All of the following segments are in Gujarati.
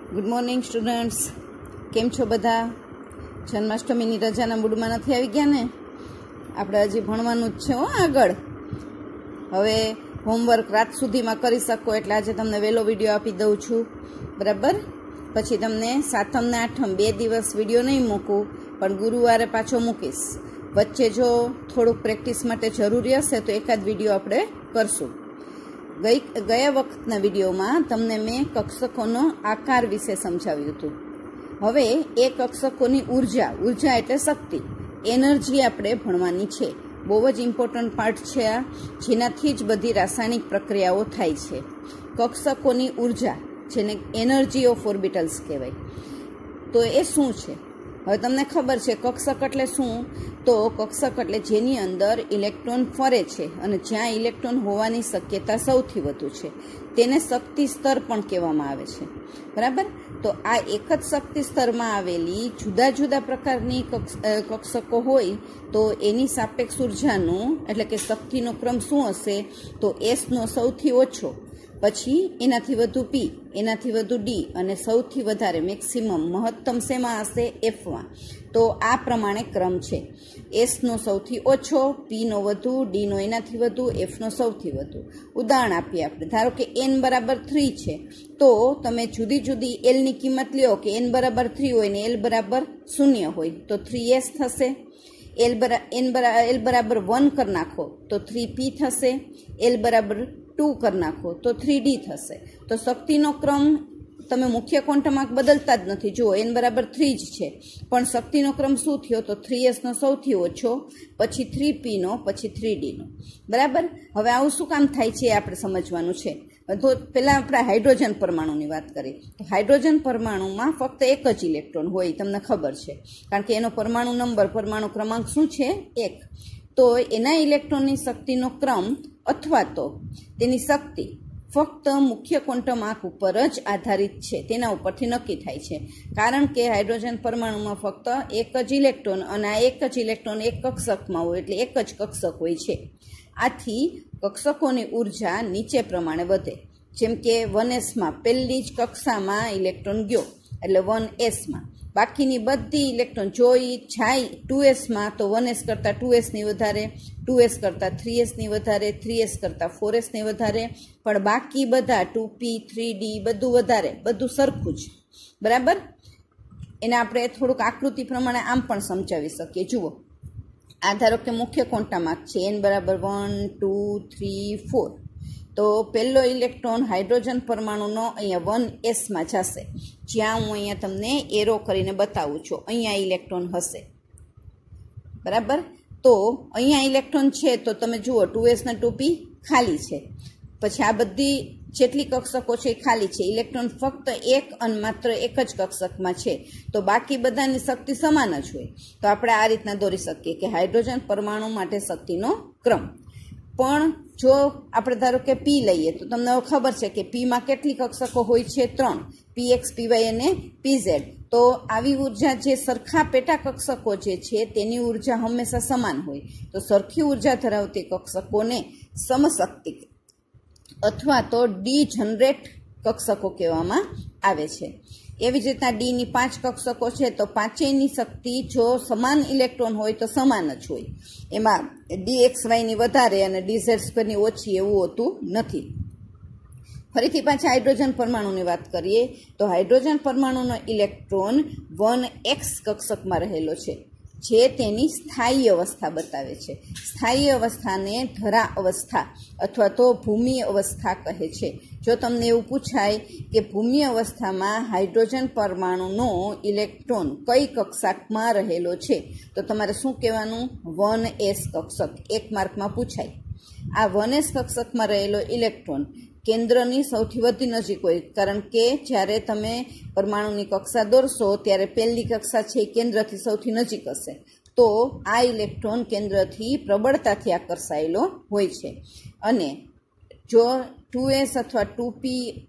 ગુડ મોર્નિંગ સ્ટુડન્ટ્સ, કેમ છો બધા? જન્માષ્ટમીની રજાના મૂડમાં નથી આવી ગયા ને? આપણે હજી ભણવાનું જ છે આગળ. હવે હોમવર્ક રાત સુધીમાં કરી શકો એટલે આજે તમને વહેલો વિડીયો આપી દઉં છું, બરાબર? પછી તમને સાતમ ને આઠમ 2 દિવસ વિડીયો નહીં મૂકું, પણ ગુરુવારે પાછો મૂકીશ. વચ્ચે જો થોડુંક પ્રેક્ટિસ માટે જરૂરી હશે તો એકાદ વિડીયો આપણે કરશું. ગયા વખતના વિડીયોમાં તમને મેં કક્ષકોનો આકાર વિશે સમજાવ્યું હતું. હવે એ કક્ષકોની ઉર્જા એટલે શક્તિ, એનર્જી આપણે ભણવાની છે. બહુ જ ઇમ્પોર્ટન્ટ પાર્ટ છે આ, જેનાથી જ બધી રાસાયણિક પ્રક્રિયાઓ થાય છે. કક્ષકોની ઉર્જા, જેને એનર્જી ઓફ ઓર્બિટલ્સ કહેવાય. તો એ શું છે? હવે તમને ખબર છે કક્ષક એટલે શું? તો કક્ષક એટલે જેની અંદર ઇલેક્ટ્રોન ફરે છે અને જ્યાં ઇલેક્ટ્રોન હોવાની શક્યતા સૌથી વધુ છે, તેને શક્તિ સ્તર પણ કહેવામાં આવે છે, બરાબર? તો આ એક જ શક્તિ સ્તરમાં આવેલી જુદા જુદા પ્રકારની કક્ષકો હોય તો એની સાપેક્ષ ઉર્જાનું એટલે કે શક્તિનો ક્રમ શું હશે? તો એસનો સૌથી ઓછો, પછી એનાથી વધુ પી, એનાથી વધુ ડી અને સૌથી વધારે મેક્સિમમ મહત્તમ શેમાં હશે? એફમાં. તો આ પ્રમાણે ક્રમ છે. એસનો સૌથી ઓછો, પીનો વધુ, ડીનો એનાથી વધુ, એફનો સૌથી વધુ. ઉદાહરણ આપીએ આપણે. ધારો કે એન બરાબર 3 છે, તો તમે જુદી જુદી એલની કિંમત લ્યો કે એન બરાબર 3 હોય ને એલ બરાબર 0 હોય તો 3s થશે. એલ બરાબર 1 કરી નાખો તો 3p થશે. એલ બરાબર 2 કરી નાખો તો 3d થશે. તો શક્તિનો ક્રમ તમે મુખ્ય ક્વોન્ટમ બદલતા જ નથી. જુઓ, એન બરાબર 3 જ છે, પણ શક્તિનો ક્રમ શું થયો? તો 3sનો સૌથી ઓછો, પછી 3pનો, પછી 3dનો, બરાબર? હવે આવું શું કામ થાય છે એ આપણે સમજવાનું છે. તો પહેલાં આપણે હાઇડ્રોજન પરમાણુની વાત કરીએ. તો હાઇડ્રોજન પરમાણુમાં ફક્ત એક જ ઇલેક્ટ્રોન હોય, તમને ખબર છે, કારણ કે એનો પરમાણુ નંબર, પરમાણુ ક્રમાંક શું છે? 1. તો એના ઇલેક્ટ્રોનની શક્તિનો ક્રમ અથવા તો તેની શક્તિ ફક્ત મુખ્ય ક્વોન્ટમ આંક ઉપર જ આધારિત છે, તેના ઉપરથી નક્કી થાય છે. કારણ કે હાઇડ્રોજન પરમાણુમાં ફક્ત એક જ ઇલેક્ટ્રોન અને આ એક જ ઇલેક્ટ્રોન એક કક્ષકમાં હોય, એટલે એક જ કક્ષક હોય છે. આથી કક્ષકોની ઉર્જા નીચે પ્રમાણે વધે. જેમ કે 1sમાં પહેલી જ કક્ષામાં ઇલેક્ટ્રોન ગયો એટલે 1sમાં, બાકીની બધી ઇલેક્ટ્રોન જો એ જાય 2sમાં તો 1s કરતાં 2sની વધારે, 2s કરતાં 3sની વધારે, 3s કરતાં 4sની વધારે, પણ બાકી બધા 2p, 3d બધું વધારે, બધું સરખું જ, બરાબર? એને આપણે થોડુંક આકૃતિ પ્રમાણે આમ પણ સમજાવી શકીએ. જુઓ, આ ધારો કે મુખ્ય ક્વોન્ટમ આંક છે, n બરાબર 1, 2, 3, 4. તો પહેલો ઇલેક્ટ્રોન હાઇડ્રોજન પરમાણુનો અહીંયા 1sમાં જશે, જ્યાં હું અહીંયા તમને એરો કરીને બતાવું છું. અહીંયા ઇલેક્ટ્રોન હશે, બરાબર? તો અહીંયા ઇલેક્ટ્રોન છે તો તમે જુઓ 2s ને 2p ખાલી છે. પછી આ બધી જેટલી કક્ષકો છે એ ખાલી છે. ઇલેક્ટ્રોન ફક્ત એક અને માત્ર એક જ કક્ષકમાં છે, તો બાકી બધાની શક્તિ સમાન જ હોય. તો આપણે આ રીતના દોરી શકીએ કે હાઇડ્રોજન પરમાણુ માટે શક્તિનો ક્રમ. પણ જો આપણે ધારો કે પી લઈએ તો તમને ખબર છે કે પીમાં કેટલી કક્ષકો હોય છે? 3, px, py અને pz. તો આવી ઉર્જા જે સરખા પેટા કક્ષકો જે છે તેની ઉર્જા હંમેશા સમાન હોય. તો સરખી ઉર્જા ધરાવતી કક્ષકોને સમશક્તિ અથવા તો ડીજનરેટ કક્ષકો કહેવામાં આવે છે. એવી જ રીતના ડીની 5 કક્ષકો છે તો પાંચેયની શક્તિ જો સમાન ઇલેક્ટ્રોન હોય તો સમાન જ હોય. એમાં dxyની વધારે અને dz2ની ઓછી એવું હોતું નથી. ફરીથી પાછા હાઇડ્રોજન પરમાણુની વાત કરીએ તો હાઇડ્રોજન પરમાણુનો ઇલેક્ટ્રોન 1s કક્ષકમાં રહેલો છે, જે તેની સ્થાયી અવસ્થા બતાવે છે. સ્થાયી અવસ્થાને ધરા અવસ્થા અથવા તો ભૂમિ અવસ્થા કહે છે. જો તમને એવું પૂછાય કે ભૂમિ અવસ્થામાં હાઇડ્રોજન પરમાણુનો ઇલેક્ટ્રોન કઈ કક્ષકમાં રહેલો છે તો તમારે શું કહેવાનું? 1s કક્ષક. 1 માર્કમાં પૂછાય. આ 1s કક્ષકમાં રહેલો ઇલેક્ટ્રોન કેન્દ્રની સૌથી વધુ નજીક હોય, કારણ કે જ્યારે તમે પરમાણુની કક્ષા દોરશો ત્યારે પહેલી કક્ષા છે એ કેન્દ્રથી સૌથી નજીક હશે. તો આ ઇલેક્ટ્રોન કેન્દ્રથી પ્રબળતાથી આકર્ષાયેલો હોય છે. અને જો 2s અથવા 2p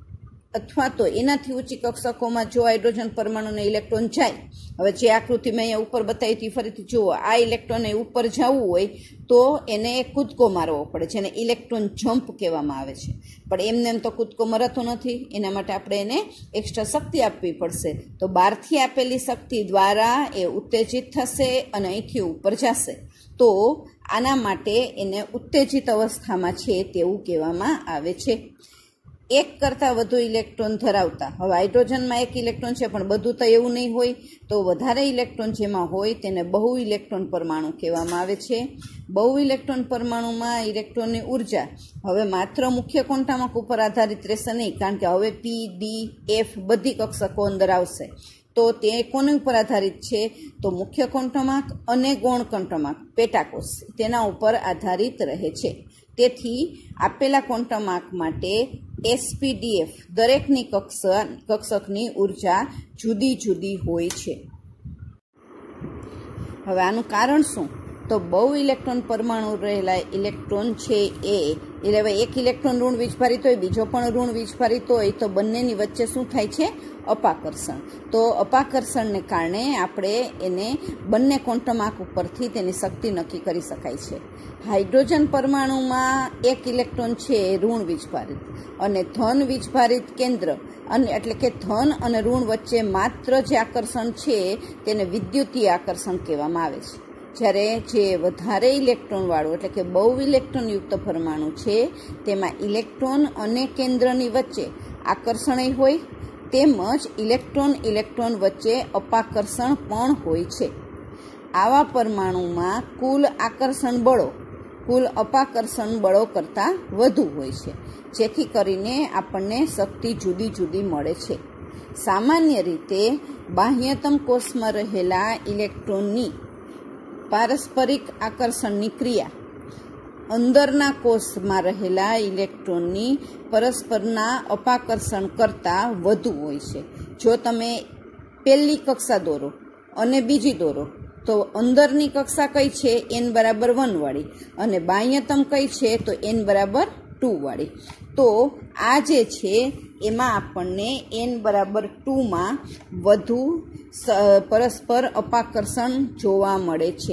અથવા તો એનાથી ઊંચી કક્ષકોમાં જો હાઇડ્રોજન પરમાણુને ઇલેક્ટ્રોન જાય, હવે જે આકૃતિ મેં અહીંયા ઉપર બતાવી હતી ફરીથી જુઓ, આ ઇલેક્ટ્રોનને ઉપર જવું હોય તો એને એક કૂદકો મારવો પડે, જેને ઇલેક્ટ્રોન જમ્પ કહેવામાં આવે છે. પણ એમને એમ તો કૂદકો મરાતો નથી, એના માટે આપણે એને એક્સ્ટ્રા શક્તિ આપવી પડશે. તો બહારથી આપેલી શક્તિ દ્વારા એ ઉત્તેજિત થશે અને અહીંથી ઉપર જશે. તો આના માટે એને ઉત્તેજિત અવસ્થામાં છે તેવું કહેવામાં આવે છે. એક કરતાં વધુ ઇલેક્ટ્રોન ધરાવતા, હવે હાઇડ્રોજનમાં એક ઇલેક્ટ્રોન છે પણ બધું તો એવું નહીં હોય, તો વધારે ઇલેક્ટ્રોન જેમાં હોય તેને બહુ ઇલેક્ટ્રોન પરમાણુ કહેવામાં આવે છે. બહુ ઇલેક્ટ્રોન પરમાણુમાં ઇલેક્ટ્રોનની ઉર્જા હવે માત્ર મુખ્ય ક્વોન્ટામક ઉપર આધારિત રહેશે નહીં, કારણ કે હવે પી, ડી, એફ બધી કક્ષકો અંદર આવશે. તો તે કોની ઉપર આધારિત છે? તો મુખ્ય ક્વોન્ટામક અને ગૌણ ક્વોન્ટામક પેટાકોષ તેના ઉપર આધારિત રહે છે. તેથી આપેલા ક્વોન્ટામક માટે એસપીડીએફ દરેકની કક્ષકની ઉર્જા જુદી જુદી હોય છે. હવે આનું કારણ શું? તો બહુ ઇલેક્ટ્રોન પરમાણુ રહેલા ઇલેક્ટ્રોન છે એટલે એક ઇલેક્ટ્રોન ઋણ વીજભારિત હોય, બીજો પણ ઋણ વીજભારિત હોય, તો બંનેની વચ્ચે શું થાય છે? અપાકર્ષણ. તો અપાકર્ષણને કારણે આપણે એને બંને ક્વોન્ટામક ઉપરથી તેની શક્તિ નક્કી કરી શકાય છે. હાઇડ્રોજન પરમાણુમાં એક ઇલેક્ટ્રોન છે ઋણ વીજભારિત અને ધન વીજભારિત કેન્દ્ર, અને એટલે કે ધન અને ઋણ વચ્ચે માત્ર જે આકર્ષણ છે તેને વિદ્યુતીય આકર્ષણ કહેવામાં આવે છે. જ્યારે જે વધારે ઇલેક્ટ્રોનવાળું એટલે કે બહુ ઇલેક્ટ્રોનયુક્ત પરમાણુ છે તેમાં ઇલેક્ટ્રોન અને કેન્દ્રની વચ્ચે આકર્ષણ હોય, તેમજ ઇલેક્ટ્રોન વચ્ચે અપાકર્ષણ પણ હોય છે. આવા પરમાણુમાં કુલ આકર્ષણ બળો કુલ અપાકર્ષણ બળો કરતાં વધુ હોય છે, જેથી કરીને આપણને શક્તિ જુદી જુદી મળે છે. સામાન્ય રીતે બાહ્યતમ કોષમાં રહેલા ઇલેક્ટ્રોનની પારસ્પરિક આકર્ષણની ક્રિયા અંદરના કોષમાં રહેલા ઇલેક્ટ્રોનની પરસ્પરના અપાકર્ષણ કરતાં વધુ હોય છે. જો તમે પહેલી કક્ષા દોરો અને બીજી દોરો તો અંદરની કક્ષા કઈ છે? n=1 વાળી, અને બાહ્યતમ કઈ છે? તો n=2 વાળી. તો આ જે છે એમાં આપણને n=2માં વધુ પરસ્પર અપાકર્ષણ જોવા મળે છે.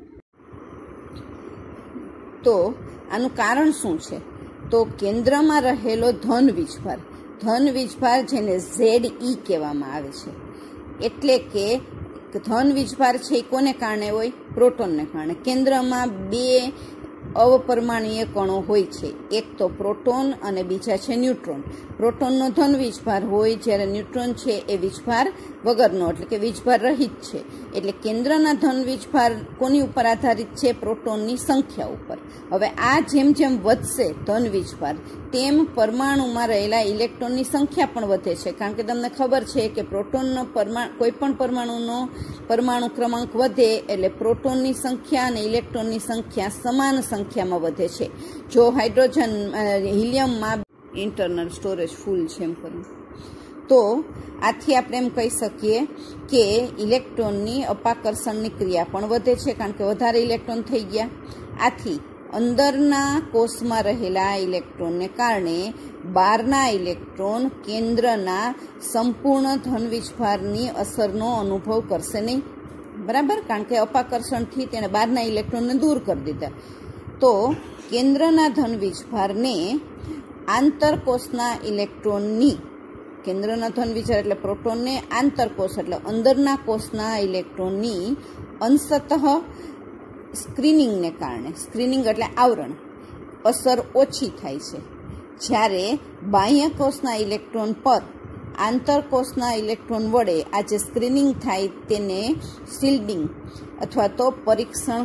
તો આનું કારણ શું છે? તો કેન્દ્રમાં રહેલો ધન વીજભાર જેને ZE કહેવામાં આવે છે, એટલે કે ધન વીજભાર છે એ કોને કારણે હોય? પ્રોટોનને કારણે. કેન્દ્રમાં બે અવપરમાણીય કણો હોય છે, એક તો પ્રોટોન અને બીજા છે ન્યુટ્રોન. પ્રોટોનનો ધન વીજભાર હોય, જ્યારે ન્યુટ્રોન છે એ વીજભાર વગરનો એટલે કે વીજભાર રહિત છે. એટલે કેન્દ્રના ધન વીજભાર કોની ઉપર આધારિત છે? પ્રોટોનની સંખ્યા ઉપર. હવે આ જેમ જેમ વધશે ધન વીજભાર, તેમ પરમાણુમાં રહેલા ઇલેક્ટ્રોનની સંખ્યા પણ વધે છે, કારણ કે તમને ખબર છે કે પ્રોટોનનો કોઈ પણ પરમાણુ ક્રમાંક વધે એટલે પ્રોટોનની સંખ્યા અને ઇલેક્ટ્રોનની સંખ્યા સમાન સંખ્યામાં વધે છે. જો હિલિયમમાં ઇન્ટરનલ સ્ટોરેજ ફૂલ છે એમ કહ્યું, તો આથી આપણે એમ કહી શકીએ કે ઇલેક્ટ્રોનની અપાકર્ષણની ક્રિયા પણ વધે છે, કારણ કે વધારે ઇલેક્ટ્રોન થઈ ગયા. આથી અંદરના કોષમાં રહેલા ઇલેક્ટ્રોનને કારણે બહારના ઇલેક્ટ્રોન કેન્દ્રના સંપૂર્ણ ધન વીજભારની અસરનો અનુભવ કરશે નહીં, બરાબર? કારણ કે અપાકર્ષણથી તેણે બહારના ઇલેક્ટ્રોનને દૂર કરી દીધા. તો કેન્દ્રના ધન વીજભારને આંતરકોષના ઇલેક્ટ્રોનની, કેન્દ્રના ધન વીજભાર એટલે પ્રોટોનને, આંતરકોષ એટલે અંદરના કોષના ઇલેક્ટ્રોનની અંશતઃ સ્ક્રીનિંગને કારણે, સ્ક્રીનિંગ એટલે આવરણ, અસર ઓછી થાય છે. જ્યારે બાહ્ય કોષના ઇલેક્ટ્રોન પર આંતરકોષના ઇલેક્ટ્રોન વડે આ જે સ્ક્રીનિંગ થાય તેને શિલ્ડિંગ અથવા તો પરીક્ષણ.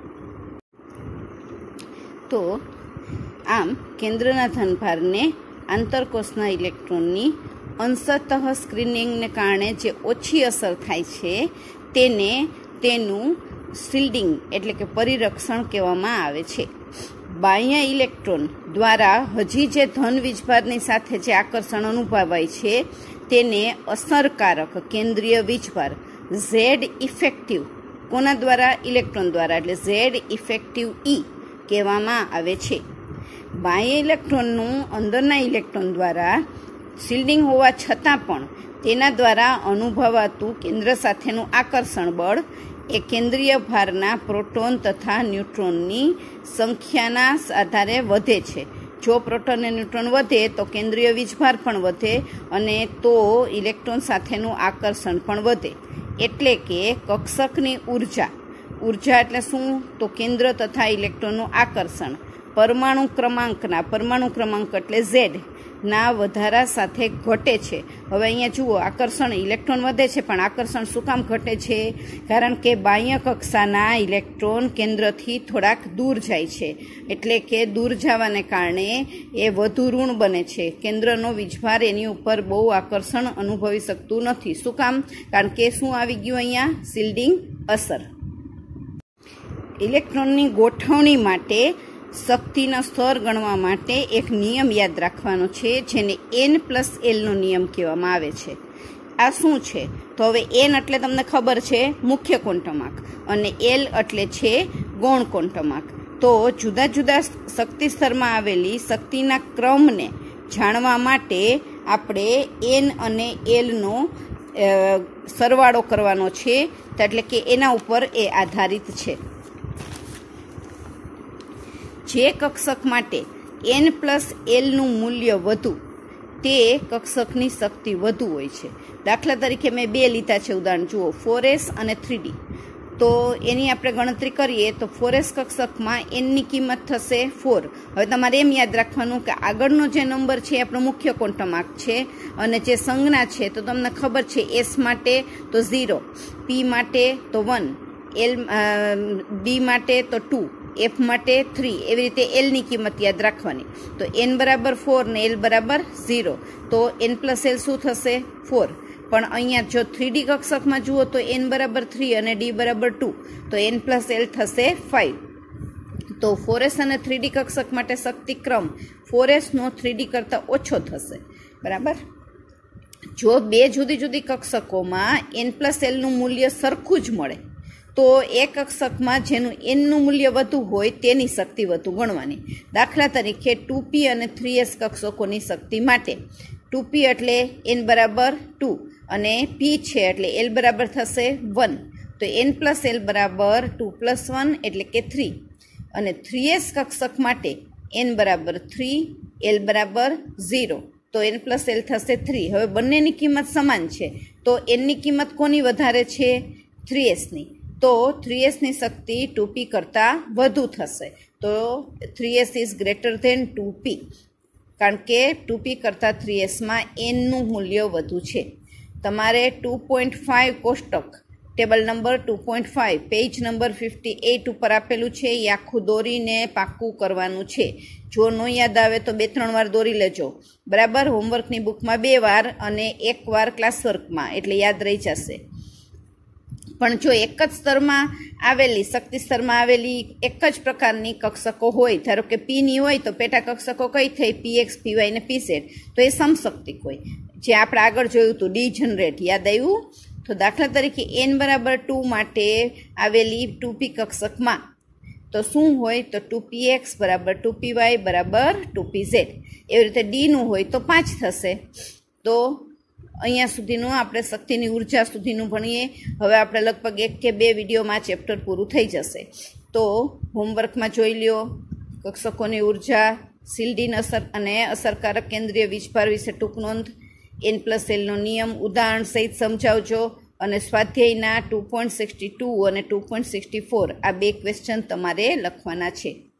તો આમ કેન્દ્રના ધનભારને આંતરકોષના ઇલેક્ટ્રોનની અંશતઃ સ્ક્રીનિંગને કારણે જે ઓછી અસર થાય છે તેનું શિલ્ડિંગ એટલે કે પરિરક્ષણ કહેવામાં આવે છે. બાહ્ય ઇલેક્ટ્રોન દ્વારા હજી જે ધન વીજભારની સાથે જે આકર્ષણ અનુભવાય છે તેને અસરકારક કેન્દ્રીય વીજભાર ઝેડ ઇફેક્ટિવ કોના દ્વારા? ઇલેક્ટ્રોન દ્વારા, એટલે ઝેડ ઇફેક્ટિવ E કહેવામાં આવે છે. બાહ્ય ઇલેક્ટ્રોનનું અંદરના ઇલેક્ટ્રોન દ્વારા શિલ્ડિંગ હોવા છતાં પણ તેના દ્વારા અનુભવાતું કેન્દ્ર સાથેનું આકર્ષણ બળ એ કેન્દ્રીય ભારના પ્રોટોન તથા ન્યુટ્રોનની સંખ્યાના આધારે વધે છે. જો પ્રોટોન અને ન્યુટ્રોન વધે તો કેન્દ્રીય વીજભાર પણ વધે અને તો ઇલેક્ટ્રોન સાથેનું આકર્ષણ પણ વધે. એટલે કે કક્ષકની ઉર્જા એટલે શું? તો કેન્દ્ર તથા ઇલેક્ટ્રોનનું આકર્ષણ પરમાણુ ક્રમાંક એટલે Z ના વધારા સાથે ઘટે છે. હવે અહીંયા જુઓ, આકર્ષણ ઇલેક્ટ્રોન વધે છે, પણ આકર્ષણ શું કામ ઘટે છે? કારણ કે બાહ્ય કક્ષાના ઇલેક્ટ્રોન કેન્દ્રથી થોડાક દૂર જાય છે. એટલે કે દૂર જવાને કારણે એ વધુ ઋણ બને છે. કેન્દ્રનો વીજભાર એની ઉપર બહુ આકર્ષણ અનુભવી શકતું નથી. શું કામ? કારણ કે શું આવી ગયું અહીંયા? શિલ્ડિંગ અસર. ઇલેક્ટ્રોનની ગોઠવણી માટે શક્તિના સ્તર ગણવા માટે એક નિયમ યાદ રાખવાનો છે, જેને N+L નો નિયમ કહેવામાં આવે છે. આ શું છે? તો હવે N એટલે તમને ખબર છે મુખ્ય ક્વોન્ટમ આંક અને L એટલે છે ગૌણ ક્વોન્ટમ આંક. તો જુદા જુદા શક્તિ સ્તરમાં આવેલી શક્તિના ક્રમને જાણવા માટે આપણે N અને L નો સરવાળો કરવાનો છે. એટલે કે એના ઉપર એ આધારિત છે. જે કક્ષક માટે N+L નું મૂલ્ય વધુ તે કક્ષકની શક્તિ વધુ હોય છે. દાખલા તરીકે મેં 2 લીધા છે ઉદાહરણ. જુઓ, 4s અને 3d. તો એની આપણે ગણતરી કરીએ તો 4s કક્ષકમાં Nની કિંમત થશે 4. હવે તમારે એમ યાદ રાખવાનું કે આગળનો જે નંબર છે એ આપણો મુખ્ય ક્વોન્ટમ આંક છે અને જે સંજ્ઞા છે તો તમને ખબર છે S માટે તો 0, P માટે તો 1, D માટે તો 2, F માટે 3. એવી રીતે L ની કિંમત યાદ રાખવાની. તો N બરાબર 4 ને L બરાબર 0. તો N+L શું થશે? 4. પણ અહીંયા જો 3D કક્ષકમાં જુઓ તો N બરાબર 3 અને D બરાબર 2. તો N+L થશે 5. તો 4s અને 3D કક્ષક માટે શક્તિક્રમ 4s નો 3D કરતાં ઓછો થશે. બરાબર? જો બે જુદી જુદી કક્ષકોમાં N+L નું મૂલ્ય સરખું જ મળે તો એ કક્ષકમાં જેનું Nનું મૂલ્ય વધુ હોય તેની શક્તિ વધુ ગણવાની. દાખલા તરીકે 2p અને 3s કક્ષકોની શક્તિ માટે 2p એટલે N બરાબર 2 અને p છે એટલે L બરાબર થશે 1. તો N+L બરાબર 2+1 એટલે કે 3. અને 3s કક્ષક માટે N બરાબર 3, L બરાબર 0. તો N+L થશે 3. હવે બંનેની કિંમત સમાન છે તો Nની કિંમત કોની વધારે છે? 3sની. તો 3sની શક્તિ 2p કરતાં વધુ થશે. તો 3s is greater than 2p. કારણ કે 2p કરતાં 3sમાં Nનું મૂલ્ય વધુ છે. તમારે 2.5 કોષ્ટક ટેબલ નંબર 2.5 પેજ નંબર 58 ઉપર આપેલું છે. એ આખું દોરીને પાક્કું કરવાનું છે. જો ન યાદ આવે તો 2-3 વાર દોરી લેજો. બરાબર? હોમવર્કની બુકમાં 2 વાર અને 1 વાર ક્લાસવર્કમાં, એટલે યાદ રહી જશે. પણ જો એક જ સ્તરમાં આવેલી શક્તિ સ્તરમાં આવેલી એક જ પ્રકારની કક્ષકો હોય, ધારો કે Pની હોય તો પેટા કક્ષકો કઈ થઈ? Px, Py ને Pz. તો એ સમશક્તિક હોય. જે આપણે આગળ જોયું હતું ડીજનરેટ, યાદ આવ્યું? તો દાખલા તરીકે N બરાબર 2 માટે આવેલી 2p કક્ષકમાં તો શું હોય? તો 2px બરાબર 2py બરાબર 2pz. એવી રીતે Dનું હોય તો 5 થશે. તો અહીંયા સુધીનું આપણે શક્તિની ઉર્જા સુધીનું ભણીએ. હવે આપણે લગભગ 1 કે 2 વિડીયોમાં ચેપ્ટર પૂરું થઈ જશે. તો હોમવર્કમાં જોઈ લ્યો કક્ષકોની ઉર્જા, શિલ્ડિંગ અસર અને અસરકારક કેન્દ્રીય વીજભાર વિશે ટૂંક નોંધ, N+L નો નિયમ ઉદાહરણ સહિત સમજાવજો. અને સ્વાધ્યાયના 2.62 અને 2.64 આ 2 ક્વેશ્ચન તમારે લખવાના છે.